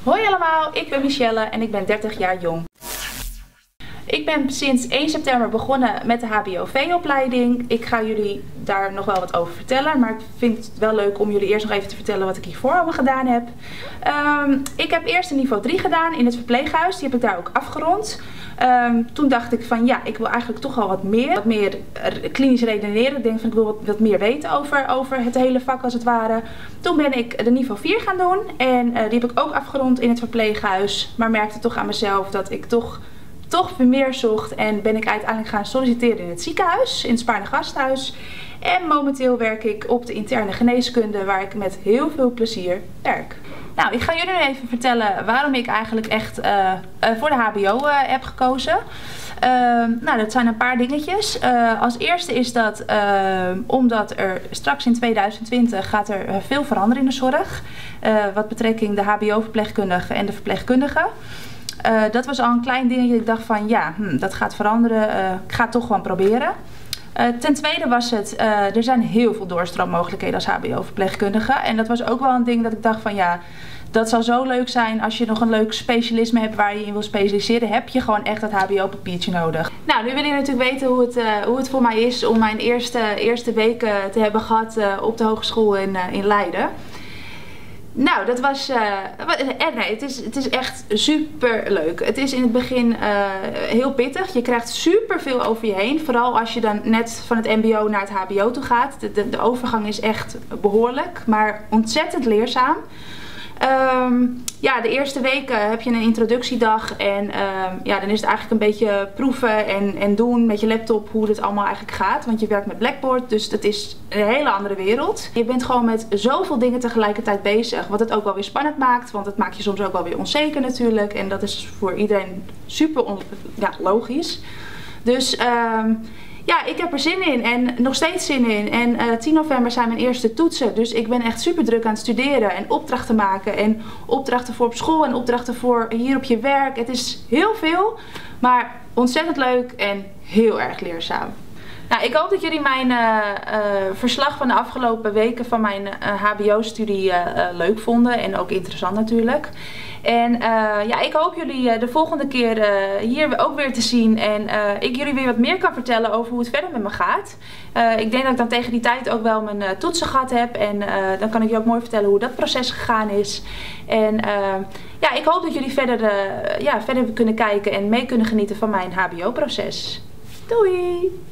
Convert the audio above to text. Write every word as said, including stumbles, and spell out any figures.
Hoi allemaal, ik ben Michelle en ik ben dertig jaar jong. Ik ben sinds één september begonnen met de H B O V-opleiding. Ik ga jullie daar nog wel wat over vertellen, maar ik vind het wel leuk om jullie eerst nog even te vertellen wat ik hiervoor allemaal gedaan heb. Um, ik heb eerst een niveau drie gedaan in het verpleeghuis, die heb ik daar ook afgerond. Um, toen dacht ik van ja, ik wil eigenlijk toch wel wat meer, wat meer klinisch redeneren. Ik denk van ik wil wat, wat meer weten over, over het hele vak als het ware. Toen ben ik de niveau vier gaan doen en uh, die heb ik ook afgerond in het verpleeghuis. Maar merkte toch aan mezelf dat ik toch... toch weer meer zocht en ben ik uiteindelijk gaan solliciteren in het ziekenhuis, in het Spaarne Gasthuis. En momenteel werk ik op de interne geneeskunde waar ik met heel veel plezier werk. Nou, ik ga jullie nu even vertellen waarom ik eigenlijk echt uh, uh, voor de H B O uh, heb gekozen. Uh, nou, dat zijn een paar dingetjes. Uh, als eerste is dat uh, omdat er straks in tweeduizend twintig gaat er veel veranderen in de zorg. Uh, wat betrekking de H B O-verpleegkundigen en de verpleegkundigen. Uh, dat was al een klein dingetje dat ik dacht van ja, hm, dat gaat veranderen. Uh, ik ga het toch gewoon proberen. Uh, ten tweede was het, uh, er zijn heel veel doorstroommogelijkheden als H B O-verpleegkundige. En dat was ook wel een ding dat ik dacht van ja, dat zou zo leuk zijn als je nog een leuk specialisme hebt waar je in wil specialiseren. Heb je gewoon echt dat H B O-papiertje nodig. Nou, nu wil je natuurlijk weten hoe het, uh, hoe het voor mij is om mijn eerste, eerste weken te hebben gehad uh, op de hogeschool in, uh, in Leiden. Nou, dat was, uh, nee, het is, het is echt super leuk. Het is in het begin uh, heel pittig. Je krijgt super veel over je heen. Vooral als je dan net van het M B O naar het H B O toe gaat. De, de, de overgang is echt behoorlijk, maar ontzettend leerzaam. Um, ja, de eerste weken heb je een introductiedag en um, ja, dan is het eigenlijk een beetje proeven en, en doen met je laptop hoe het allemaal eigenlijk gaat. Want je werkt met Blackboard, dus het is een hele andere wereld. Je bent gewoon met zoveel dingen tegelijkertijd bezig, wat het ook wel weer spannend maakt. Want het maakt je soms ook wel weer onzeker natuurlijk en dat is voor iedereen super on ja, logisch. Dus... Um, Ja, ik heb er zin in en nog steeds zin in. En uh, tien november zijn mijn eerste toetsen. Dus ik ben echt super druk aan het studeren en opdrachten maken. En opdrachten voor op school en opdrachten voor hier op je werk. Het is heel veel, maar ontzettend leuk en heel erg leerzaam. Nou, ik hoop dat jullie mijn uh, uh, verslag van de afgelopen weken van mijn uh, H B O-studie uh, uh, leuk vonden. En ook interessant natuurlijk. En uh, ja, ik hoop jullie uh, de volgende keer uh, hier ook weer te zien. En uh, ik jullie weer wat meer kan vertellen over hoe het verder met me gaat. Uh, ik denk dat ik dan tegen die tijd ook wel mijn uh, toetsen gehad heb. En uh, dan kan ik je ook mooi vertellen hoe dat proces gegaan is. En uh, ja, ik hoop dat jullie verder, uh, ja, verder kunnen kijken en mee kunnen genieten van mijn H B O-proces. Doei!